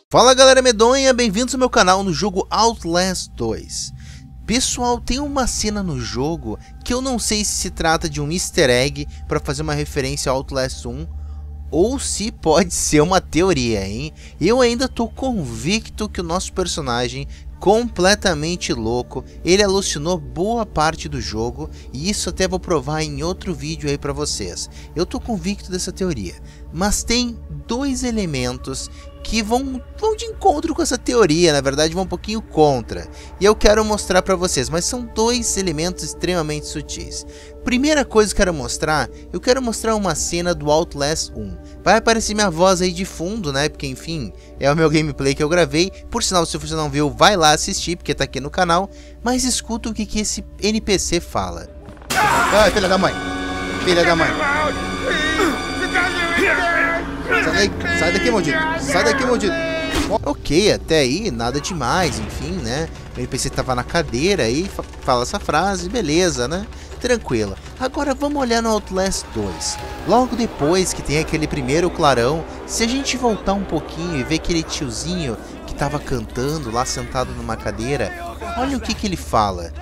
Fala galera medonha, bem-vindos ao meu canal no jogo Outlast 2. Pessoal, tem uma cena no jogo que eu não sei se trata de um easter egg para fazer uma referência ao Outlast 1 ou se pode ser uma teoria, hein? Eu ainda tô convicto que o nosso personagem, completamente louco, ele alucinou boa parte do jogo, e isso até vou provar em outro vídeo aí pra vocês. Eu tô convicto dessa teoria, mas tem dois elementos que vão de encontro com essa teoria, na verdade vão um pouquinho contra, e eu quero mostrar pra vocês, mas são dois elementos extremamente sutis. Primeira coisa que eu quero mostrar uma cena do Outlast 1. Vai aparecer minha voz aí de fundo, né, porque enfim, é o meu gameplay que eu gravei. Por sinal, se você não viu, vai lá assistir, porque tá aqui no canal. Mas escuta o que esse NPC fala. Ai, filha da mãe! Filha da mãe! Sai daqui, maldito! Sai daqui, maldito! Ok, até aí, nada demais, enfim, né? O NPC tava na cadeira aí, fala essa frase, beleza, né? Tranquila. Agora vamos olhar no Outlast 2. Logo depois que tem aquele primeiro clarão, se a gente voltar um pouquinho e ver aquele tiozinho que tava cantando lá sentado numa cadeira, olha o que ele fala.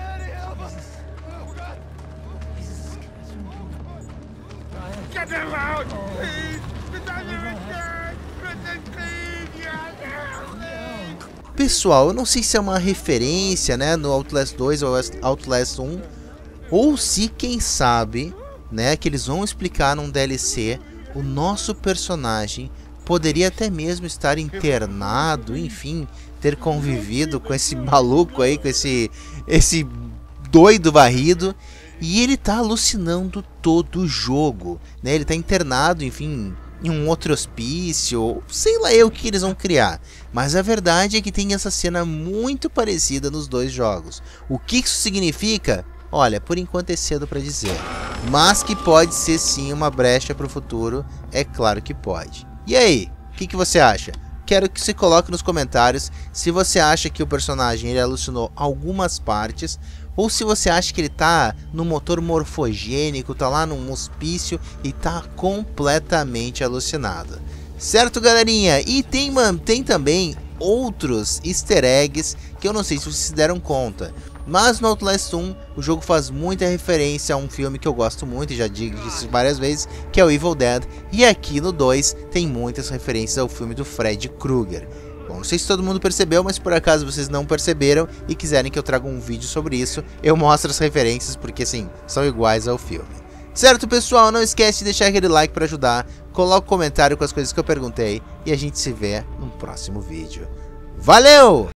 Pessoal, eu não sei se é uma referência, né, no Outlast 2 ou Outlast 1, ou se, quem sabe, né, que eles vão explicar num DLC, o nosso personagem poderia até mesmo estar internado, enfim, ter convivido com esse maluco aí, com esse doido varrido, e ele tá alucinando todo o jogo, né, ele tá internado, enfim, em um outro hospício, sei lá o que eles vão criar. Mas a verdade é que tem essa cena muito parecida nos dois jogos. O que isso significa? Olha, por enquanto é cedo para dizer. Mas que pode ser sim uma brecha para o futuro, é claro que pode. E aí, o que você acha? Quero que você coloque nos comentários se você acha que o personagem ele alucinou algumas partes, ou se você acha que ele tá no motor morfogênico, tá lá num hospício e tá completamente alucinado. Certo, galerinha? E tem também outros easter eggs que eu não sei se vocês se deram conta. Mas no Outlast 1, o jogo faz muita referência a um filme que eu gosto muito, e já disse várias vezes, que é o Evil Dead. E aqui no 2 tem muitas referências ao filme do Freddy Krueger. Bom, não sei se todo mundo percebeu, mas por acaso vocês não perceberam e quiserem que eu traga um vídeo sobre isso, eu mostro as referências porque sim, são iguais ao filme. Certo, pessoal? Não esquece de deixar aquele like para ajudar, coloca um comentário com as coisas que eu perguntei e a gente se vê no próximo vídeo. Valeu!